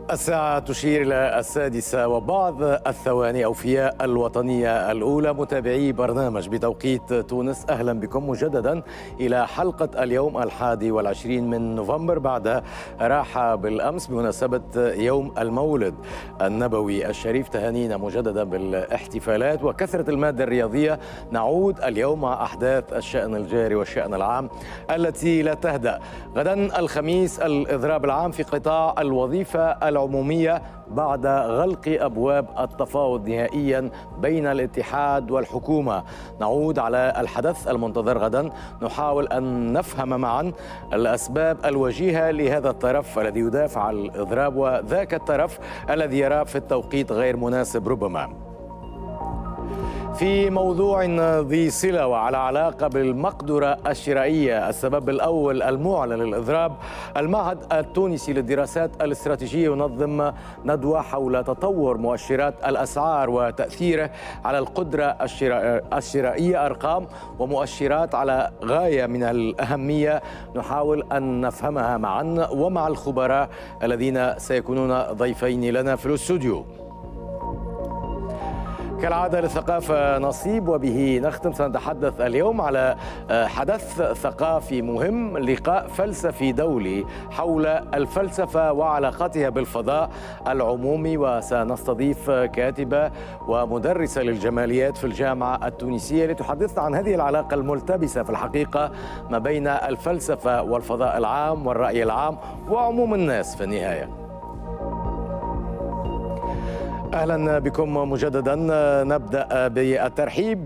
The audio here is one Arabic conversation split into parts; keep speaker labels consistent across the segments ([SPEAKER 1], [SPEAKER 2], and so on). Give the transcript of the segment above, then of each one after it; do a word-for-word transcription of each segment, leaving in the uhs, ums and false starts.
[SPEAKER 1] الساعة تشير إلى السادسة وبعض الثواني أوفياء الوطنية الأولى. متابعي برنامج بتوقيت تونس، أهلا بكم مجددا إلى حلقة اليوم الحادي والعشرين من نوفمبر بعد راحة بالأمس بمناسبة يوم المولد النبوي الشريف. تهانينا مجددا بالاحتفالات وكثرة المادة الرياضية. نعود اليوم مع أحداث الشأن الجاري والشأن العام التي لا تهدأ. غدا الخميس الإضراب العام في قطاع الوظيفة العمومية بعد غلق أبواب التفاوض نهائيا بين الاتحاد والحكومة. نعود على الحدث المنتظر غدا، نحاول أن نفهم معا الأسباب الوجيهة لهذا الطرف الذي يدافع عن الإضراب وذاك الطرف الذي يرى في التوقيت غير مناسب ربما. في موضوع ذي صلة وعلى علاقة بالمقدرة الشرائية، السبب الأول المعلن للإضراب، المعهد التونسي للدراسات الاستراتيجية ينظم ندوة حول تطور مؤشرات الأسعار وتأثيره على القدرة الشرائية، أرقام ومؤشرات على غاية من الأهمية نحاول أن نفهمها معا ومع الخبراء الذين سيكونون ضيفين لنا في الاستوديو. كالعادة للثقافة نصيب، وبه نختم. سنتحدث اليوم على حدث ثقافي مهم، لقاء فلسفي دولي حول الفلسفة وعلاقتها بالفضاء العمومي، وسنستضيف كاتبة ومدرسة للجماليات في الجامعة التونسية لتحدثنا عن هذه العلاقة الملتبسة في الحقيقة ما بين الفلسفة والفضاء العام والرأي العام وعموم الناس في النهاية. أهلا بكم مجددا. نبدأ بالترحيب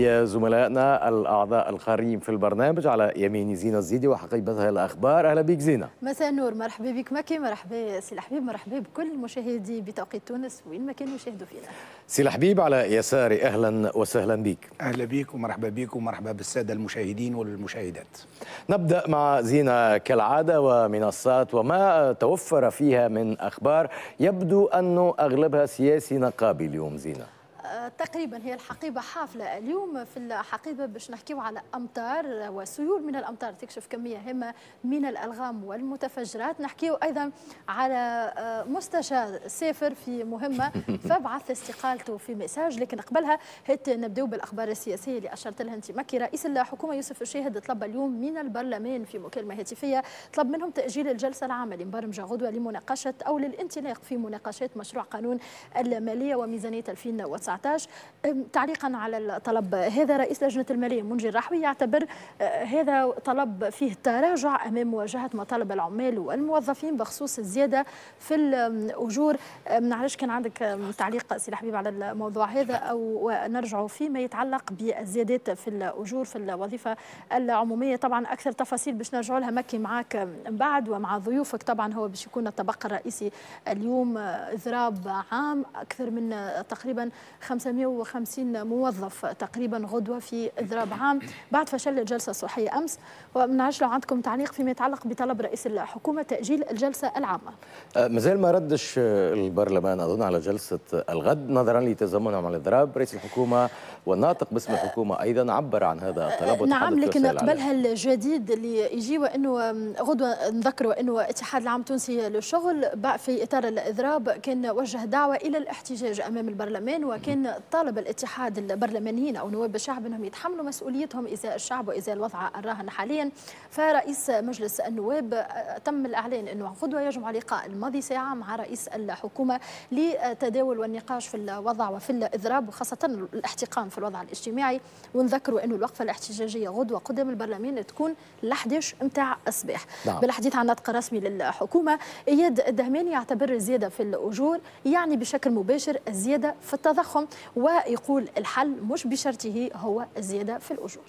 [SPEAKER 1] بزملائنا الأعضاء القارئين في البرنامج. على يميني زينة الزيدي وحقيبتها الأخبار. أهلا بك زينة.
[SPEAKER 2] مساء النور، مرحبا بك مكي، مرحبا سي الحبيب، مرحبا بكل مشاهدي بتوقيت تونس وين ما كانوا يشاهدوا فينا.
[SPEAKER 1] سي الحبيب على يساري، أهلا وسهلا بك.
[SPEAKER 3] أهلا بك ومرحبا بك ومرحبا بالسادة المشاهدين والمشاهدات.
[SPEAKER 1] نبدأ مع زينة كالعادة ومنصات وما توفر فيها من أخبار، يبدو أنه أغلبها سياسي نقابي اليوم زينة.
[SPEAKER 2] تقريبا هي الحقيبة حافلة اليوم. في الحقيبة باش نحكيو على أمطار وسيول من الأمطار تكشف كمية هامة من الألغام والمتفجرات. نحكيو أيضا على مستشار سافر في مهمة فبعث استقالته في ميساج. لكن قبلها هات نبداو بالأخبار السياسية اللي أشرت لها أنت مكي. رئيس الحكومة يوسف الشاهد طلب اليوم من البرلمان في مكالمة هاتفية، طلب منهم تأجيل الجلسة العامة المبرمجة غدوة لمناقشة أو للانطلاق في مناقشات مشروع قانون المالية وميزانية ألفين وتسعة عشر. تعليقا على الطلب هذا، رئيس لجنة المالية منجي الرحوي يعتبر هذا طلب فيه تراجع أمام مواجهة مطالب العمال والموظفين بخصوص الزيادة في الأجور. ما نعرفش كان عندك تعليق سي الحبيب على الموضوع هذا أو نرجع فيما يتعلق بالزيادات في الأجور في الوظيفة العمومية. طبعا أكثر تفاصيل باش نرجعوا لها مكي معك من بعد ومع ضيوفك. طبعا هو باش يكون الطبق الرئيسي اليوم إضراب عام، أكثر من تقريبا خمسمائة وخمسين موظف تقريبا غدوة في إضراب عام بعد فشل الجلسة الصحية أمس. ومنعرفش لو عندكم تعليق فيما يتعلق بطلب رئيس الحكومة تأجيل الجلسة العامة.
[SPEAKER 1] مازال ما ردش البرلمان أظن على جلسة الغد نظرا لتزامنها مع الإضراب. رئيس الحكومة والناطق باسم الحكومة أيضا عبر عن هذا الطلب.
[SPEAKER 2] نعم، لكن قبلها الجديد اللي يجي وأنه غدوة نذكروا أنه الاتحاد العام التونسي للشغل في إطار الإضراب كان وجه دعوة إلى الاحتجاج أمام البرلمان، وكان طالب الاتحاد البرلمانيين أو نواب الشعب أنهم يتحملوا مسؤوليتهم إزاء الشعب وإزاء الوضع الراهن حاليا. فرئيس مجلس النواب تم الإعلان أنه غدوة يجمع لقاء الماضي ساعة مع رئيس الحكومة لتداول والنقاش في الوضع وفي الإضراب وخاصة الاحتقان في الوضع الاجتماعي. ونذكروا أنه الوقفة الاحتجاجية غدوة قدام البرلمان تكون الحادش متاع الصباح. نعم. بالحديث عن نطق رسمي للحكومة، إياد الدهماني يعتبر الزيادة في الأجور يعني بشكل مباشر الزيادة في التضخم، ويقول الحل مش بشرطه هو الزيادة في الأجور.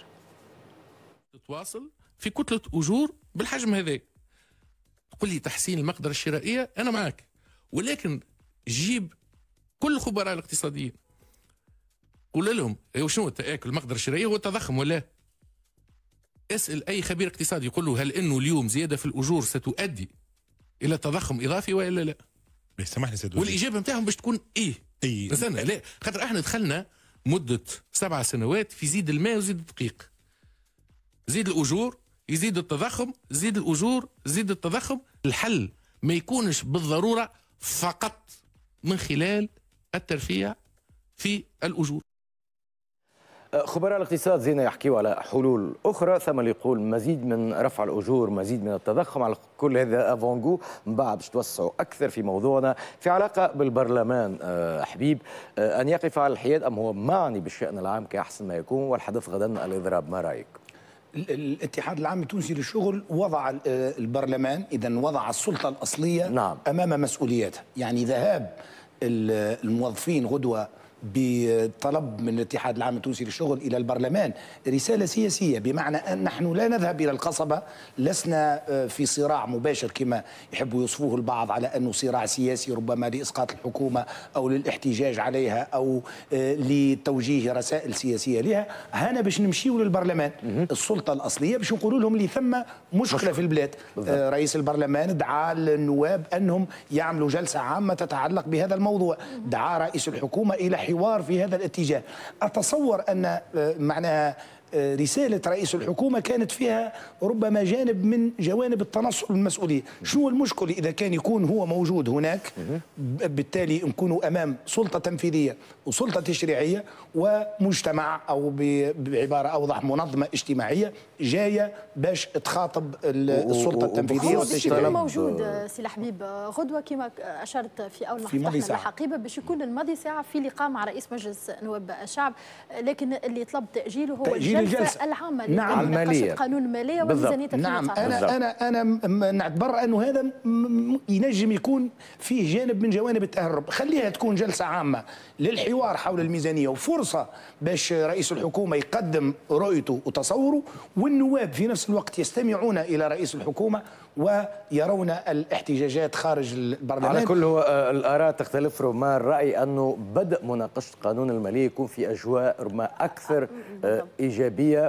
[SPEAKER 4] تتواصل في كتلة أجور بالحجم هذا، تقول لي تحسين المقدرة الشرائية أنا معك، ولكن جيب كل الخبراء الاقتصاديين قول لهم شنو التآكل المقدرة الشرائية هو التضخم ولا؟ اسأل أي خبير اقتصادي يقول له هل إنه اليوم زيادة في الأجور ستؤدي إلى تضخم إضافي ولا لا؟
[SPEAKER 5] سامحني سيد
[SPEAKER 4] والإجابة نتاعهم باش تكون إيه؟
[SPEAKER 5] إيه؟
[SPEAKER 4] استنى، لا، خاطر احنا دخلنا مدة سبع سنوات في زيد الماء وزيد الدقيق. زيد الأجور يزيد التضخم، زيد الأجور زيد التضخم. الحل ما يكونش بالضرورة فقط من خلال الترفيع في الأجور.
[SPEAKER 1] خبراء الاقتصاد زينا يحكيوا على حلول أخرى، ثم اللي يقول مزيد من رفع الأجور، مزيد من التضخم. على كل هذا أفونجو من بعد باش توسعوا أكثر في موضوعنا في علاقة بالبرلمان. أه حبيب أه أن يقف على الحياد أم هو معني بالشأن العام كأحسن ما يكون؟ والحدث غدا الإضراب، ما رأيك؟
[SPEAKER 3] الاتحاد العام التونسي للشغل وضع البرلمان، إذا وضع السلطة الأصلية
[SPEAKER 1] نعم.
[SPEAKER 3] أمام مسؤولياتها. يعني ذهاب الموظفين غدوة بطلب من الاتحاد العام التونسي للشغل إلى البرلمان رسالة سياسية، بمعنى أن نحن لا نذهب إلى القصبة، لسنا في صراع مباشر كما يحبوا يوصفوه البعض على أنه صراع سياسي ربما لإسقاط الحكومة أو للاحتجاج عليها أو لتوجيه رسائل سياسية لها. هنا باش نمشيوا للبرلمان السلطة الأصلية باش نقولوا لهم اللي ثم مشكلة في البلاد. آه رئيس البرلمان دعا النواب أنهم يعملوا جلسة عامة تتعلق بهذا الموضوع، دعا رئيس الحكومة إلى حوار في هذا الاتجاه. أتصور أن معناها رسالة رئيس الحكومة كانت فيها ربما جانب من جوانب التنصل المسؤولية. شنو المشكل إذا كان يكون هو موجود هناك؟ بالتالي نكونوا أمام سلطة تنفيذية وسلطة تشريعية ومجتمع، أو بعبارة أوضح منظمة اجتماعية جاية باش تخاطب السلطة التنفيذية
[SPEAKER 2] والتشريعية. موجود سي الحبيب غدوة كما أشرت في أول ما فتحنا الحقيبة باش يكون الماضي ساعة في لقاء مع رئيس مجلس نواب الشعب، لكن اللي طلب تأجيله هو
[SPEAKER 3] تأجيل
[SPEAKER 2] الجلسة العامة
[SPEAKER 3] نعم
[SPEAKER 2] المالية، قانون المالية وميزانية
[SPEAKER 3] نعم. أنا أنا أنا نعتبر أنه هذا ينجم يكون فيه جانب من جوانب التهرب. خليها تكون جلسة عامة للحوار حول الميزانية وفرصة باش رئيس الحكومة يقدم رؤيته وتصوره، والنواب في نفس الوقت يستمعون إلى رئيس الحكومة ويرون الاحتجاجات خارج البرلمان.
[SPEAKER 1] على كل هو الآراء تختلف، ربما الرأي أنه بدء مناقشة قانون المالية يكون في أجواء ربما أكثر إيجابية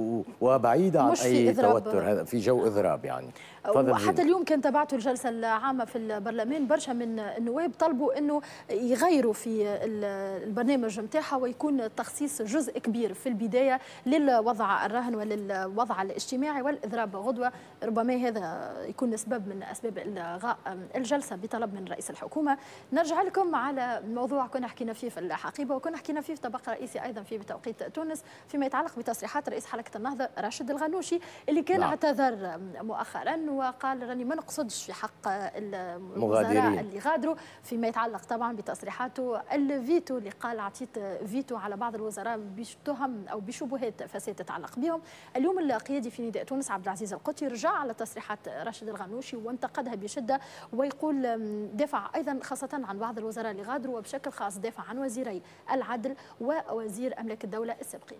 [SPEAKER 1] وبعيدة عن أي توتر، هذا في جو إضراب يعني.
[SPEAKER 2] وحتى اليوم كان تابعته الجلسة العامة في البرلمان، برشا من النواب طلبوا أنه يغيروا في البرنامج نتاعها ويكون تخصيص جزء كبير في البداية للوضع الراهن وللوضع الاجتماعي والإضراب غدوة. ربما هذا يكون سبب من أسباب إلغاء الجلسة بطلب من رئيس الحكومة. نرجع لكم على موضوع كنا حكينا فيه في الحقيبة وكنا حكينا فيه في طبق رئيسي أيضا في بتوقيت تونس فيما يتعلق بتصريحات رئيس حركة النهضة راشد الغنوشي اللي كان نعم. اعتذر مؤخرا وقال راني ما نقصدش في حق الوزراء اللي غادروا، فيما يتعلق طبعا بتصريحاته الفيتو اللي قال اعطيت فيتو على بعض الوزراء بتهم او بشبهات فساد تتعلق بهم. اليوم القيادي في نداء تونس عبد العزيز القطي رجع على تصريحات راشد الغنوشي وانتقدها بشده، ويقول دافع ايضا خاصه عن بعض الوزراء اللي غادروا، وبشكل خاص دافع عن وزيري العدل ووزير املاك الدوله السابقين.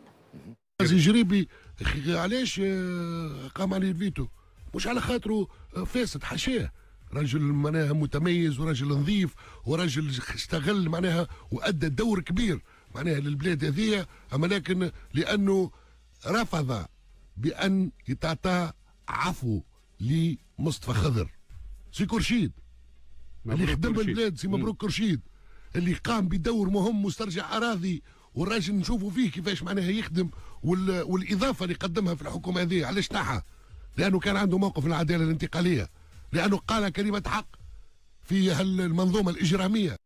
[SPEAKER 5] جريبي علاش قام عليه الفيتو؟ مش على خاطره فاسد، حاشاه، رجل معناها متميز ورجل نظيف ورجل استغل معناها وادى دور كبير معناها للبلاد هذه، اما لكن لانه رفض بان يتعطى عفو لمصطفى خضر سي كرشيد اللي خدم البلاد، سي مبروك كرشيد اللي قام بدور مهم مسترجع اراضي، والراجل نشوفوا فيه كيفاش معناها يخدم، والاضافه اللي قدمها في الحكومه هذه. علاش نحى؟ لانه كان عنده موقف العداله الانتقاليه، لانه قال كلمه حق في المنظومه الاجراميه.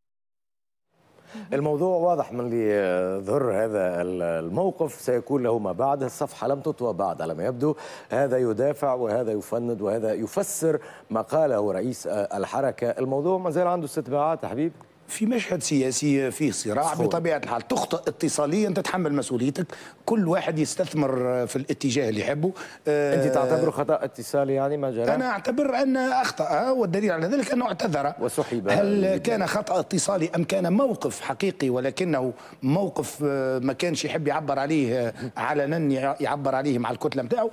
[SPEAKER 1] الموضوع واضح من اللي ظهر هذا الموقف سيكون له ما بعد، الصفحه لم تطوى بعد على ما يبدو. هذا يدافع وهذا يفند وهذا يفسر ما قاله رئيس الحركه. الموضوع ما زال عنده استتباعات حبيب.
[SPEAKER 3] في مشهد سياسي فيه صراع بطبيعة الحال، تخطئ اتصاليا تتحمل مسؤوليتك، كل واحد يستثمر في الاتجاه اللي يحبه.
[SPEAKER 1] أنت تعتبره خطأ اتصالي يعني ما جرى؟
[SPEAKER 3] أنا أعتبر أن أخطأ، والدليل على ذلك أنه اعتذر
[SPEAKER 1] وسحب.
[SPEAKER 3] هل كان خطأ اتصالي أم كان موقف حقيقي ولكنه موقف ما كانش يحب يعبر عليه علنا، يعبر عليه مع الكتلة نتاعو؟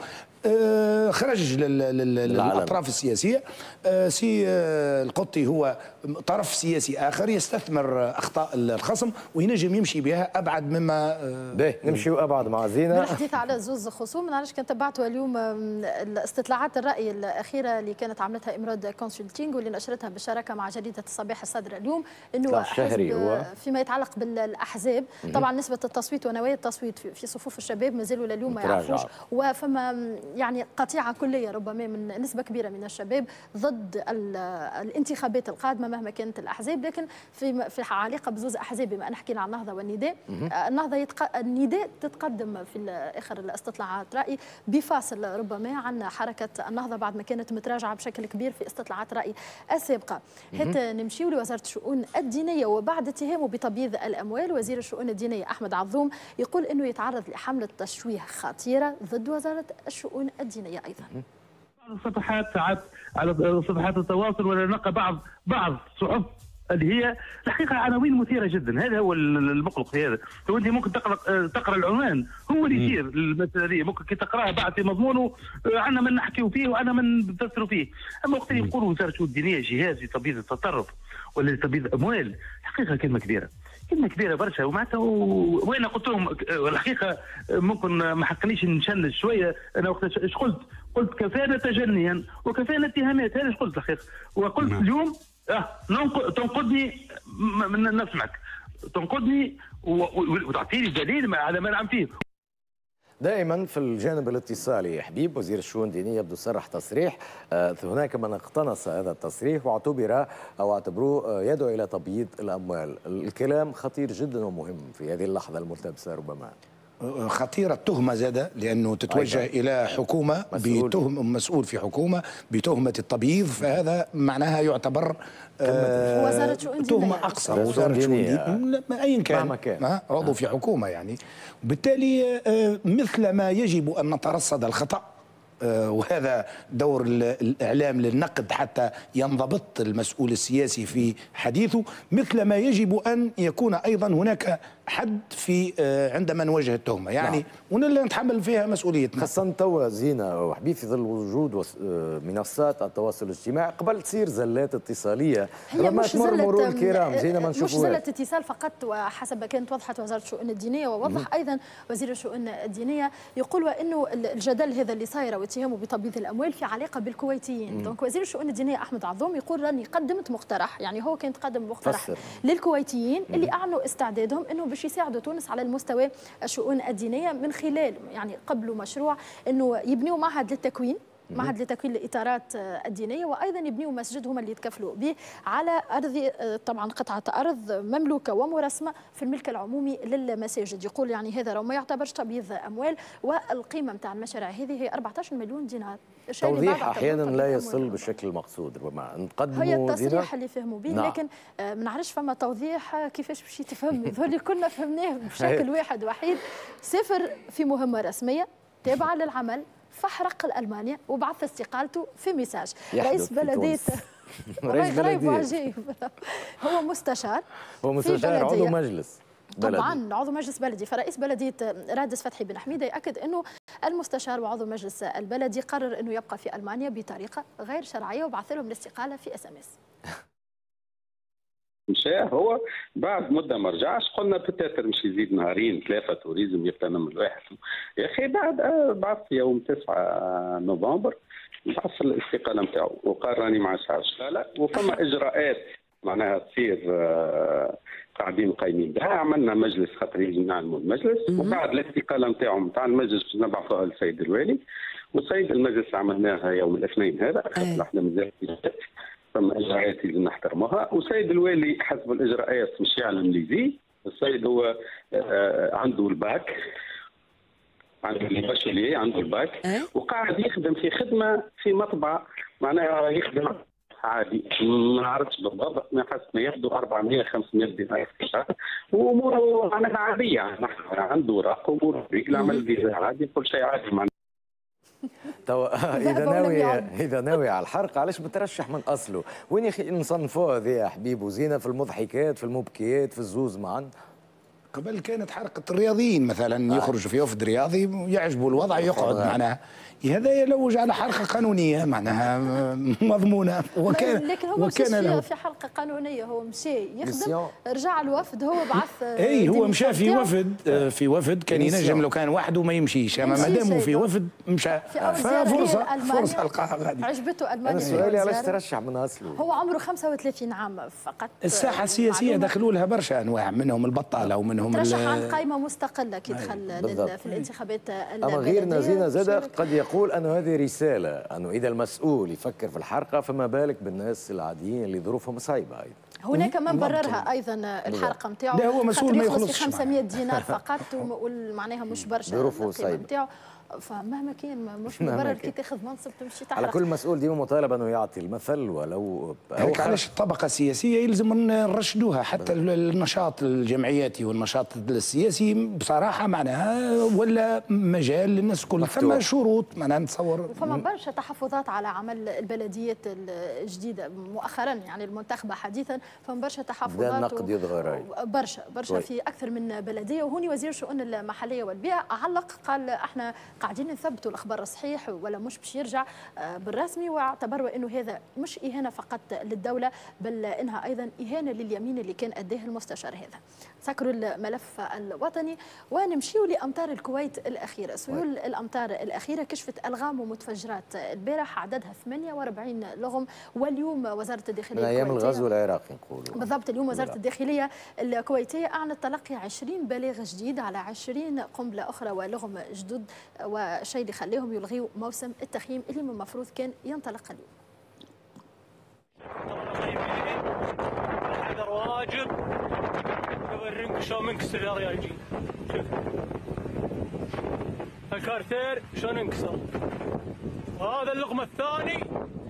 [SPEAKER 3] خرج للأطراف السياسية. سي القطي هو طرف سياسي آخر يستثمر أخطاء الخصم وينجم يمشي بها أبعد مما
[SPEAKER 1] باهي نمشيو أبعد مع زينة.
[SPEAKER 2] الحديث على زوز خصوم، معلش كنت تبعتوا اليوم الاستطلاعات الرأي الأخيرة اللي كانت عملتها إمراد كونسلتينغ واللي نشرتها بالشراكة مع جريدة الصباح الصدر اليوم، إنه
[SPEAKER 1] هو
[SPEAKER 2] فيما يتعلق بالأحزاب طبعا نسبة التصويت ونوايا التصويت في صفوف الشباب ما زالوا لليوم ما يعرفوش، وفما يعني قطيعة كلية ربما من نسبة كبيرة من الشباب ضد الانتخابات القادمة مهما كانت الأحزاب، لكن في في علاقة بزوز أحزاب بما أن حكينا عن النهضة والنداء. النهضة يتق... النداء تتقدم في آخر الاستطلاعات رأي بفاصل ربما عن حركة النهضة بعد ما كانت متراجعة بشكل كبير في استطلاعات رأي السابقة. هات نمشيو لوزارة الشؤون الدينية، وبعد اتهامه بتبييض الأموال وزير الشؤون الدينية أحمد عظوم يقول أنه يتعرض لحملة تشويه خطيرة ضد وزارة الشؤون الدينية أيضا.
[SPEAKER 6] صفحات ساعات على صفحات التواصل ولا نلقى بعض بعض صحف اللي هي الحقيقه عناوين مثيره جدا. هذا هو المقلق في هذا. لو انت ممكن تقرا تقرا العنوان هو اللي يصير المساله هذه، ممكن كي تقراها بعد في مضمونه عندنا من نحكيو فيه وعندنا من نفسروا فيه. اما وقت اللي يقولوا وزاره الشؤون الدينيه جهاز لتبييض التطرف ولا لتبييض اموال، الحقيقه كلمه كبيره، كلمه كبيره برشا. ومعناتها وين قلت لهم الحقيقه ممكن ما حقنيش نشنج شويه. انا وقت ايش قلت؟ قلت كفانا تجنيا وكفانا اتهامات. هذا ايش قلت الحقيقه. وقلت نعم. اليوم اه تنقدني نسمعك، تنقدني وتعطيني دليل على ما نعم فيه.
[SPEAKER 1] دائما في الجانب الاتصالي حبيب وزير الشؤون الدينيه يبدو صرح تصريح، هناك من اقتنص هذا التصريح واعتبر او اعتبروه يدعو الى تبييض الاموال. الكلام خطير جدا ومهم في هذه اللحظه الملتبسه ربما.
[SPEAKER 3] خطيرة التهمة زادة لأنه تتوجه أيضا إلى حكومة بتهم مسؤول في حكومة بتهمة التبييض، فهذا معناها يعتبر
[SPEAKER 2] آه وزارة شؤون
[SPEAKER 3] تهمة أقصى. وزارة شؤون دينية أيا كان, كان. عضو في حكومة يعني. وبالتالي آه مثل ما يجب أن نترصد الخطأ، آه وهذا دور الإعلام للنقد حتى ينضبط المسؤول السياسي في حديثه، مثل ما يجب أن يكون أيضا هناك حد في آه عندما نواجه التهمة يعني، ونلا نتحمل فيها مسؤوليتنا.
[SPEAKER 1] خاصة توا زينة وحبيب في ظل وجود منصات التواصل الاجتماعي قبل تصير زلات اتصالية
[SPEAKER 2] ربما
[SPEAKER 1] تمر مرور الكرام زينة ما نشوفوها.
[SPEAKER 2] مش زلة اتصال فقط، وحسب كانت وضحت وزارة الشؤون الدينية ووضح أيضا وزير الشؤون الدينية يقول وأنه الجدل هذا اللي صاير واتهامه بتبييض الأموال في علاقة بالكويتيين. دونك وزير الشؤون الدينية أحمد عظوم يقول راني قدمت مقترح، يعني هو كان قدم مقترح فسر. للكويتيين اللي أعلنوا استعدادهم أنه باش يساعدوا تونس على المستوى الشؤون الدينية من خلال يعني قبلوا مشروع أنه يبنيوا معهد للتكوين معهد لتكوين الإطارات الدينية، وأيضا يبنيوا مسجد هم اللي يتكفلوا به على أرض طبعا قطعة أرض مملوكة ومرسمة في الملك العمومي للمساجد. يقول يعني هذا ما يعتبرش تبييض أموال، والقيمة نتاع المشاريع هذه هي أربعة عشر مليون دينار.
[SPEAKER 1] توضيح أحيانا لا يصل بالشكل المقصود ربما نقدموا
[SPEAKER 2] هي التصريح اللي فهموا به. نعم. لكن ما نعرفش فما توضيح كيفاش باش يتفهم. اللي كنا فهمناه بشكل واحد وحيد، سافر في مهمة رسمية تابعة للعمل فاحرق لألمانيا وبعث استقالته في ميساج. رئيس بلدية
[SPEAKER 1] رئيس
[SPEAKER 2] بلدية هو مستشار
[SPEAKER 1] هو مستشار عضو مجلس بلدي.
[SPEAKER 2] طبعا عضو مجلس بلدي. فرئيس بلدية رادس فتحي بن حميدة يأكد أنه المستشار وعضو مجلس البلدي قرر أنه يبقى في ألمانيا بطريقة غير شرعية وبعث لهم الاستقالة في اس ام اس.
[SPEAKER 7] مشى هو بعد مده ما رجعش، قلنا بتاتر مش يزيد نهارين ثلاثه توريزم يغتنم الواحد. يا اخي بعد بعث يوم تسعة نوفمبر بعث الاستقاله نتاعو وقال راني ما عادش. لا لا وفما اجراءات معناها تصير قاعدين قايمين بها. عملنا مجلس خاطر يجي نعلموا المجلس، وبعد الاستقاله نتاعو نتاع المجلس نبعثوها للسيد الوالي، والسيد المجلس عملناها يوم الاثنين هذا خاطر احنا مازال فما اجراءات اللي نحترموها. وسيد الوالي حسب الاجراءات مش يعلم اللي زي السيد هو عنده الباك، عنده الباشلية، عنده الباك، وقاعد يخدم في خدمه في مطبع معناها يخدم عادي. ما نعرفش بالضبط، ما حسب ما ياخذوا أربعمائة خمسمائة دينار في الشهر، واموره معناها عاديه. عنده اوراق واموره العمل فيزا عادي، كل شيء عادي. معناها
[SPEAKER 1] تو اذا ناوي اذا ناوي على الحرق علاش بترشح من اصله؟ وين يا اخي نصنفوها ذي يا حبيب وزينه؟ في المضحكات، في المبكيات، في الزوز معا.
[SPEAKER 3] قبل كانت حركه الرياضيين مثلا آه. يخرجوا في وفد رياضي يعجبوا الوضع يقعد معناها. هذا يلوج على حركه قانونيه معناها مضمونه.
[SPEAKER 2] وكان لكن هو وكان له في حركه قانونيه. هو مشى يخدم رجع الوفد، هو بعث
[SPEAKER 3] اي هو مشى في وفد في وفد كان ينجم لو كان وحده ما يمشيش، اما ما دام في وفد مشى ففرصه فرصه لقاها غادي.
[SPEAKER 2] عجبته المانيا.
[SPEAKER 1] انا سؤالي علاش ترشح من اصله؟
[SPEAKER 2] هو عمره خمسة وثلاثين عام فقط.
[SPEAKER 3] الساحه السياسيه دخلوا لها برشا انواع، منهم البطاله ومنهم منهم
[SPEAKER 2] ترشح عن قائمه مستقله كي دخل في الانتخابات.
[SPEAKER 1] اما غير نزينه زاد قد يقول انه هذه رساله انه اذا المسؤول يفكر في الحرقه فما بالك بالناس العاديين اللي ظروفهم صعيبه ايضا.
[SPEAKER 2] هناك من بررها ايضا الحرقه نتاعو.
[SPEAKER 3] لا هو مسؤول ما يخلصش
[SPEAKER 2] في خمسمائة دينار فقط ومعناها مش برشا
[SPEAKER 1] ظروفه صعيبه
[SPEAKER 2] نتاعو. فمهما كان مش مبرر كي تاخذ منصب تمشي تحرق.
[SPEAKER 1] على كل مسؤول ديما مطالب انه يعطي المثل ولو
[SPEAKER 3] هيك. علاش الطبقه السياسيه يلزم نرشدوها حتى النشاط الجمعياتي والنشاط السياسي بصراحه معناها ولا مجال للناس الكل. ثم شروط معناها نتصور.
[SPEAKER 2] وفما برشا تحفظات على عمل البلديات الجديده مؤخرا يعني المنتخبه حديثا. فما برشا تحفظات
[SPEAKER 1] النقد يظهر
[SPEAKER 2] برشا برشا في اكثر من بلديه. وهوني وزير الشؤون المحليه والبيئه علق قال احنا قاعدين نثبتوا الأخبار الصحيح ولا مش باش يرجع بالرسمي. واعتبروا أنه هذا مش إهانة فقط للدولة بل إنها أيضا إهانة لليمين اللي كان أداه المستشار هذا. سكروا الملف الوطني ونمشيوا لأمطار الكويت الأخيرة. سيول الأمطار الأخيرة كشفت ألغام ومتفجرات البارح عددها ثمانية وأربعين لغم. واليوم وزارة الداخلية
[SPEAKER 1] من أيام الغزو العراقي نقولوا
[SPEAKER 2] بالضبط. اليوم وزارة الداخلية الكويتية أعلنت تلقي عشرين بلاغ جديد على عشرين قنبلة أخرى ولغم جدد. والشيء اللي خليهم يلغيوا موسم التخييم اللي من المفروض كان ينطلق اليوم.
[SPEAKER 8] الحذر واجب. نوريك شلون منكسر يا ريال. يجي شوف الكارتير شلون انكسر. هذا اللغم الثاني.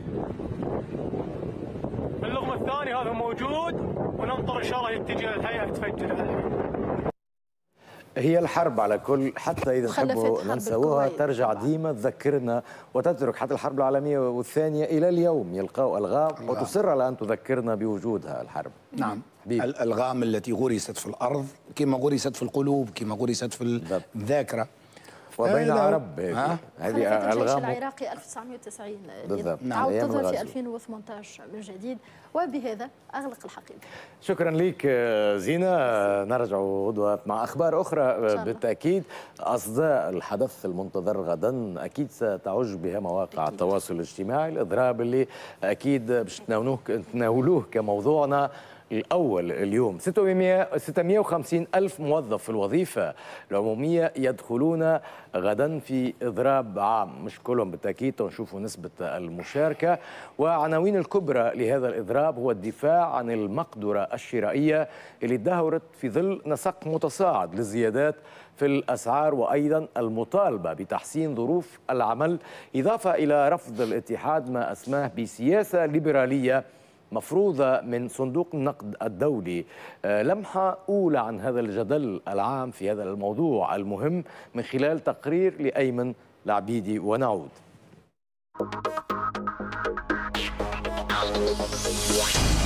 [SPEAKER 8] اللغم الثاني هذا موجود وننطر ان شاء الله يتجه الهيئه تفجر عليه.
[SPEAKER 1] هي الحرب على كل حتى إذا نحبوا ننسوها ترجع ديما تذكرنا وتترك حتى الحرب العالمية والثانية إلى اليوم يلقاو ألغام وتصر على أن تذكرنا بوجودها الحرب.
[SPEAKER 3] نعم حبيب. الألغام التي غرست في الأرض كما غرست في القلوب كما غرست في الذاكرة
[SPEAKER 1] وبين عرب.
[SPEAKER 2] هذه الجيش العراقي ألف وتسعمائة وتسعين
[SPEAKER 1] بالضبط.
[SPEAKER 2] تعود تظهر في ألفين وثمانية عشر من جديد. وبهذا أغلق الحقيبة.
[SPEAKER 1] شكرا لك زينة. نرجع غدوة مع أخبار أخرى بالتأكيد. أصداء الحدث المنتظر غدا أكيد ستعج بها مواقع التواصل الاجتماعي. الإضراب اللي أكيد باش تناولوه كموضوعنا الأول اليوم. ستمائة وخمسين ألف موظف في الوظيفة العمومية يدخلون غدا في إضراب عام، مش كلهم بالتأكيد ونشوفوا نسبة المشاركة. وعناوين الكبرى لهذا الإضراب هو الدفاع عن المقدرة الشرائية اللي ادهورت في ظل نسق متصاعد للزيادات في الأسعار، وأيضا المطالبة بتحسين ظروف العمل، إضافة إلى رفض الاتحاد ما أسماه بسياسة ليبرالية مفروضة من صندوق النقد الدولي. لمحة أولى عن هذا الجدل العام في هذا الموضوع المهم من خلال تقرير لأيمن العبيدي ونعود.